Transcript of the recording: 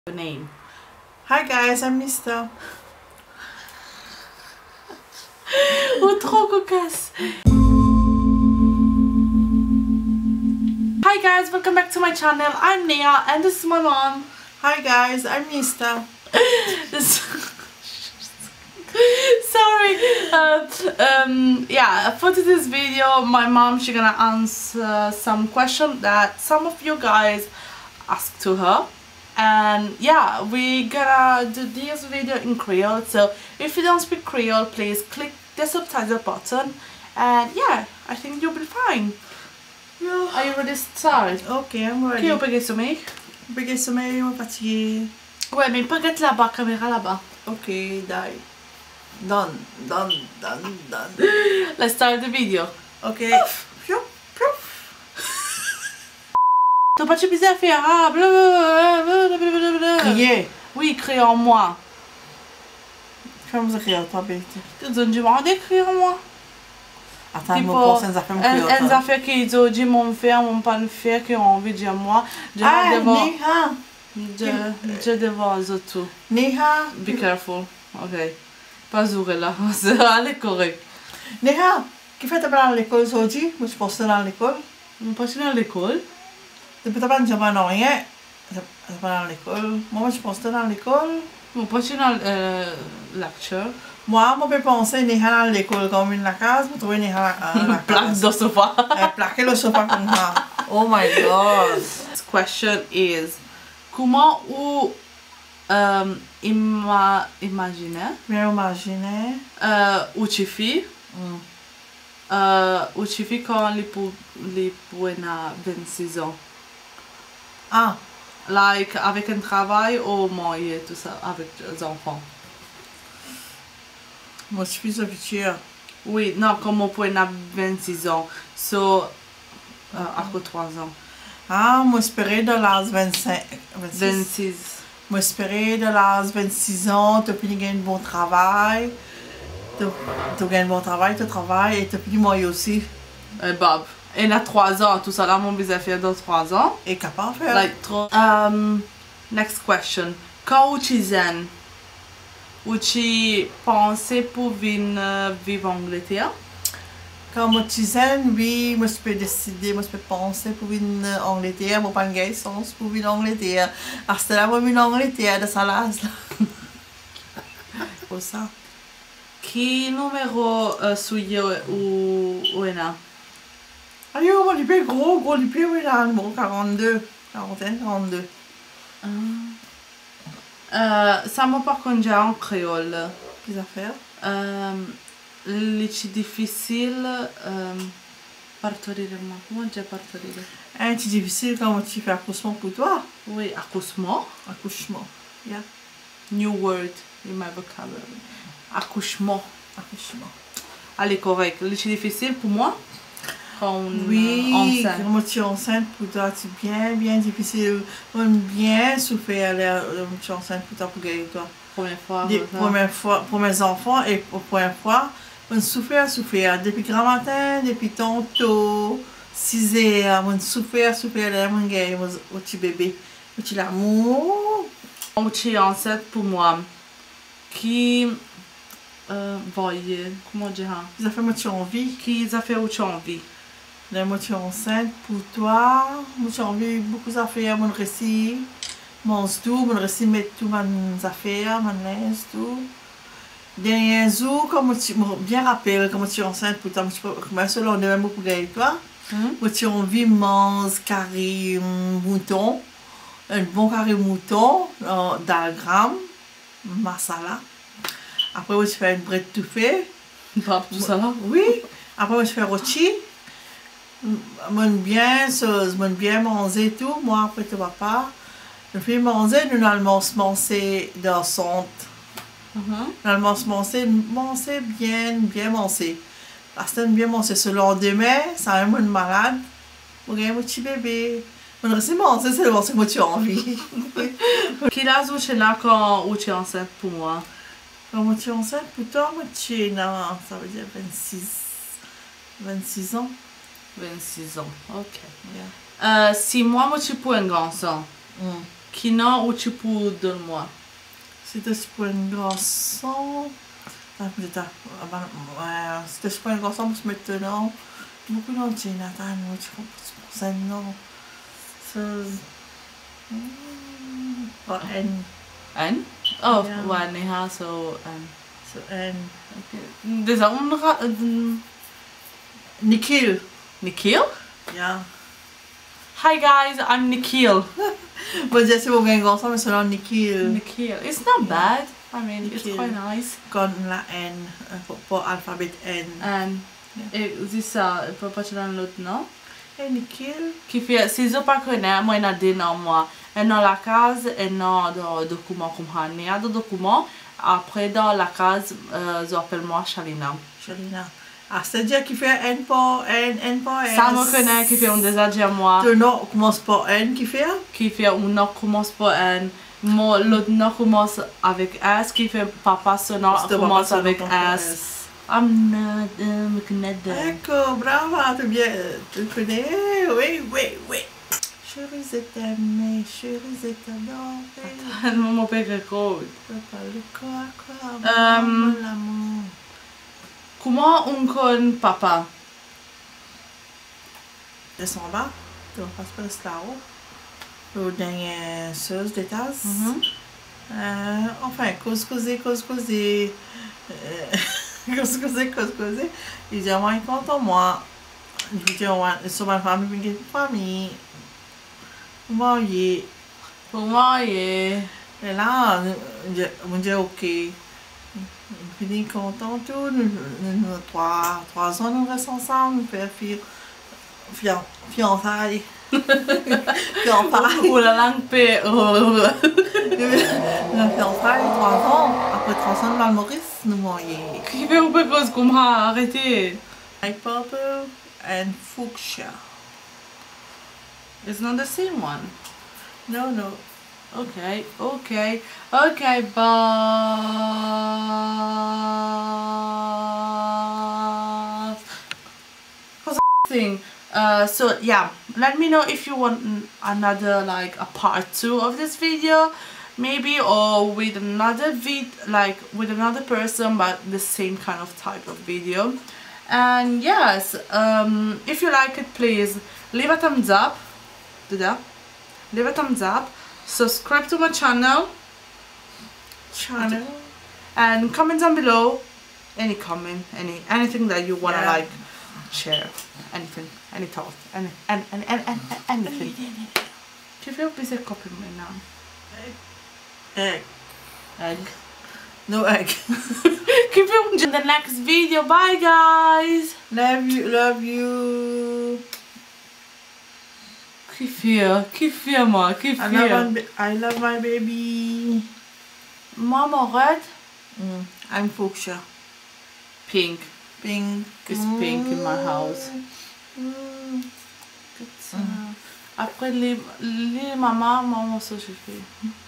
Name. Hi guys, I'm Nista. Oh, trop cocasse. Hi guys, welcome back to my channel. I'm Nia and this is my mom. Hi guys, I'm Nista. Sorry. Yeah, for today's video, my mom, she's gonna answer some questions that some of you guys asked to her. And yeah, we're gonna do this video in Creole, so if you don't speak Creole, please click the subtitle button, and yeah, I think you'll be fine. Yeah. Are you ready to start? Okay, I'm ready. Qui peut sommeil? Begin sommeil, on va fatigué. Ouais, mais pas get là-bas, caméra là-bas. Okay, die. Done. Let's start the video. Okay. T'as pas de à faire, ah, blablabla. Crier. Oui, crier en moi. Vamos a criar, tá bem. Tu demandes d'écrire en moi. Attends, mon poste, nous a fait un crier. Elles ont fait qu'ils disent mon faire, mon pas le faire, qu'ils ont envie de dire moi. Ah, Neha. Je devant les autres. Neha. Be careful. Ok. Pas ouvrir là. Allez, correct. Neha, que fait t'as à l'école aujourd'hui? Moi, je pense que dans l'école. On passe à l'école. Depuis t'as pas de jamais non rien. T'as pas dans l'école. Moi, je pense que dans l'école. On passe dans lecture. Moi, je peux penser Neha dans l'école comme une la case, pour trouver Neha dans la Plaque case. de sofa. Plaquer le sofa comme ça. Oh my god. This question is, comment ou imaginer Bien imaginer. ou tu fais quand les pour 26 ans. Ah, Like avec un travail ou marié, tout ça, avec les enfants. moi je suis habituée. Oui, non, comme on peut avoir 26 ans. So, après 3 ans. Ah, moi j'espérais de l'âge 25. 26. Moi j'espérais de l'âge 26 ans, tu as pu gagner un bon travail. Tu as gagné un bon travail, tu travailles et tu as pu marier aussi. Bob. Elle a 3 ans, tout ça là, mon bébé a fait dans 3 ans. Et capable de faire. Like, trop. Next question. Quand tu zen, ou tu pensais pour venir vivre en Angleterre? Quand moi tu sais, oui, moi je peux décider, moi je peux penser pour venir en Angleterre, moi pas de sens pour venir en Angleterre. À ce là, moi venir en Angleterre de sa là. Pour ça. Qui numéro suis ou est-ce? Allez, on va lui gros lui oui, là, bon, 42. 42. Ça m'a pas connu en créole. Qu'est-ce à faire? C'est difficile partir moi. Comment dire partir? C'est difficile quand tu fais accouchement pour toi. Oui, accouchement. Accouchement. Yeah. New word in my vocabulary. Accouchement. Allez, correct. C'est difficile pour moi. Oui, enceinte. quand tu es enceinte pour toi, c'est bien difficile. On bien souffert quand tu es enceinte pour toi pour gagner toi. Première fois. Pour mes enfants et pour la première fois, on souffert. Depuis grand matin, depuis tantôt, 6 heures, on souffert, on gagne mon petit bébé, mon petit l'amour. Quand tu es enceinte pour moi, qui voyez, comment dire? Ça fait moi tu as envie. Qui a fait où tu as envie? Moi tu es enceinte pour toi, moi tu as envie beaucoup d'affaires, mon récit, mon récit mettre tout mes affaires, mon linge, tout. Dernier jour, comme tu bien rappelles, comme tu es enceinte pour toi, tu peux selon le même pour gagner toi. Moi tu as envie de manger carré mouton, un bon carré mouton, d'agramme, masala. Après, moi, je fais une brette tout fait. Pas tout ça là? Oui. Après, moi, je fais rôti. Moi, bien manger tout. Moi, après, tu vas pas. Je fais manger, nous allons manger dans son. Nous allons manger bien manger. Parce que bien manger ce lendemain, ça va être malade. Pour gagner mon petit bébé. On reste manger, c'est le ce que tu as envie. Quel âge tu es là quand tu es enceinte pour moi? Quand tu es enceinte, pour toi, tu es là, ça veut dire 26 ans. 26 ans, ok. Yeah. Si moi, tu es pour un garçon, qui non ou tu peux donner-moi. C'était pour un garçon. C'était pour un garçon, parce que maintenant, beaucoup d'entiers, Nathan, tu comprends ça, non. Or N. N? Oh, Yeah. ouais, Neha, so N. So N. Okay. Deze andere... Nikhil. Nikhil? Yeah. Hi guys, I'm Nikhil. But just pour un garçon, mais c'est Nikhil. Nikhil. It's not bad. I mean, it's Nikhil. quite nice. Con la N, pour alphabet N. And c'est ça, il peut pas te donner l'autre nom. Et Nikhil. Qui fait, si je ne connais pas, moi, il y a des noms, moi. Et dans la case, et dans le document comme ça. Il y a des documents. Après, dans la case, j'appelle-moi Shalina. Shalina. Ah, c'est-à-dire qu'il fait N pour N, N pour S. Ça me connaît, qui fait un déjà moi. Le nom commence par N, qui fait? Qui fait un nom commence par N. L'autre nom commence avec S, qui fait papa, son nom commence avec S. I'm not Ecco, brava, tu connais? Oui, oui, oui. Chérie, c'est aimé, chérie, c'est adoré. Mon père record. Quoi, Um, l'amour. Comment on connaît papa? Descends en bas, tu passes par là-haut. Le dernier sauce de tasse. Enfin, causer. Causer. Il dit, moi, il compte en moi. Il dit, sur ma famille, marié. Pour moi, yeah. Et là, on dit, ok. Il est content, tout. Nous, 3 ans, nous restons ensemble, nous faisons fiançailles. Ou la langue paix. Nous fiançailles 3 ans. Après 3 ans, dans le Maurice, nous mariés. Qui fait un peu cause comme ça, arrêtez. Light purple and fuchsia. It's not the same one. No. Okay, but thing. So yeah, let me know if you want another like a part 2 of this video, maybe, or with another with another person, but the same kind of type of video. And yes, if you like it, please leave a thumbs up. Do that. Leave a thumbs up. Subscribe to my channel. And comment down below any comment, anything that you wanna like share, anything, any thought, anything. Tu fais plus de copy maintenant? Egg. No egg. Keep you in the next video. Bye guys. Love you. Kiff moi. I love my baby. Mama red. I'm fuchsia. Pink. Pink. It's pink in my house. Après les mamans, maman ça je fais.